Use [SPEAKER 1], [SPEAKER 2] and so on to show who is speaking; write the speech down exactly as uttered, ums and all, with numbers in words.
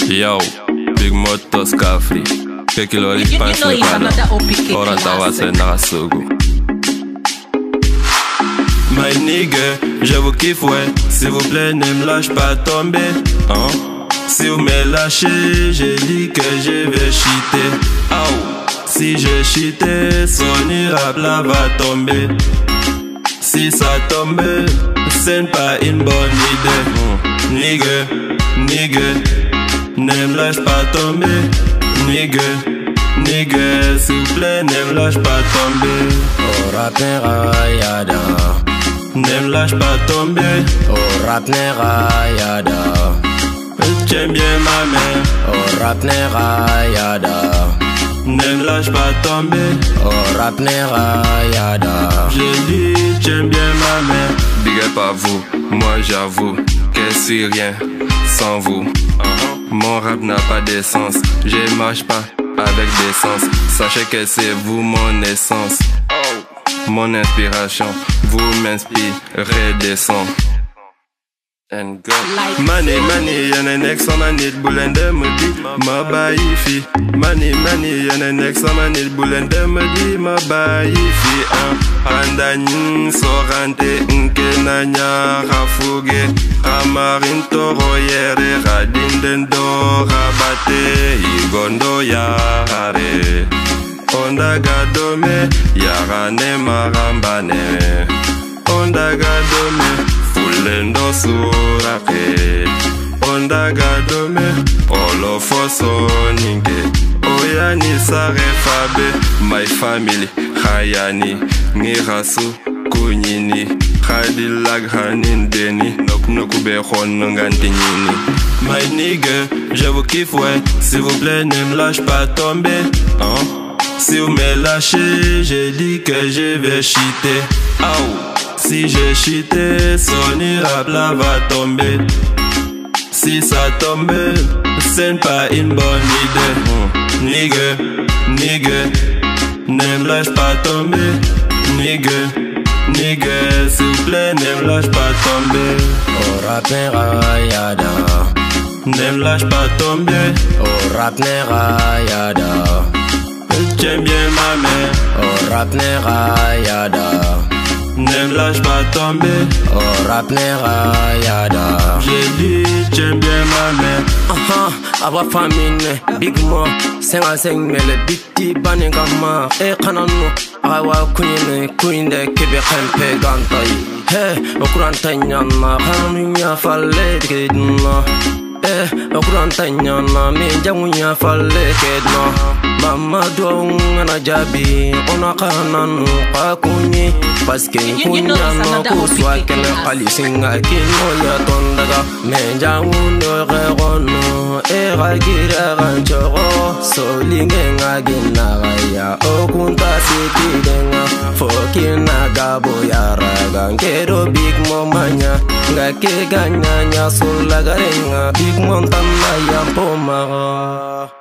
[SPEAKER 1] Yo, Big Moto Scafri. Kekilo li punch le pana. Oranta wase narasogo. My nigga, je vous kiffe, ouais. S'il vous plaît, ne me lâche pas tomber. Hein? Si vous me lâchez, j'ai dit que je vais cheater. Oh. Si je cheatais, son rap là va tomber. Si ça tombe, c'est pas une bonne idée. Nigga, nigga, ne me lâche pas tomber. Nigga, nigga, s'il vous plaît, ne me lâche pas tomber.
[SPEAKER 2] Oh rap rayada,
[SPEAKER 1] ne me lâche pas tomber.
[SPEAKER 2] oh rap rayada,
[SPEAKER 1] j'aime bien ma mère.
[SPEAKER 2] oh rap rayada,
[SPEAKER 1] ne me lâche pas tomber.
[SPEAKER 2] oh rap rayada.
[SPEAKER 1] J'ai dit j'aime bien ma mère. Big up à vous, moi j'avoue que je suis rien sans vous. Mon rap n'a pas d'essence, je marche pas avec décence. Sachez que c'est vous mon essence, mon inspiration, vous m'inspirez des sons. And go. Money, money, and an ex on a need bull and them ma baifi. Money, money, and an ex on a need bull and them ma baifi. Andanin sorante nke nanya rafuge. Amarin toro yere radin dendo rabate. Igondo ya hare. Onda gadome yarane marambane. Onda gadome Fulendo surake, onda gadome, olofoso ninge. Oyani sare fabe, my family, hayani, ngirasu, kunyini, khadilag hanin deni, nok nokube honongantinini. My nigga, je vous kiffe, ouais, s'il vous plaît, ne me lâche pas tomber, hein. Si vous me lâchez, j'ai dit que je vais cheater, oh. Si je cheatais, son rap là va tomber. Si ça tombe, c'est pas une bonne idée. Nigga, nigga, ne me lâche pas tomber. Nigga, nigga, s'il vous plaît, ne me lâche pas tomber.
[SPEAKER 2] Oh rap rayada,
[SPEAKER 1] ne me lâche pas tomber.
[SPEAKER 2] oh rap rayada,
[SPEAKER 1] j'aime bien ma mère.
[SPEAKER 2] oh rap rayada,
[SPEAKER 1] ne me lâche pas tomber.
[SPEAKER 2] oh rap rayada.
[SPEAKER 1] J'ai dit j'aime bien ma mère.
[SPEAKER 2] Aha, aba famine, big mo, senga seng mele bitti bani gamma. E kananu, awa kunine kuninde kebe kempe gantai. He, okuranta nyana, kananu nya falle kedna. Eh, okuranta nyana, me jangu nya falle kedna. Mama dong ana jabi, ona kananu kakuni. Paske kunya no kuswa kene kalisinga kino ya tondaga. Me jangu no regono, e ragira ganchoro. Solinge nga ginaga ya, okunta sikidenga. Fokina gabo ya raga, ngero big momanya. Nga ke ganya nya sulagarenga, big montana ya pomaga.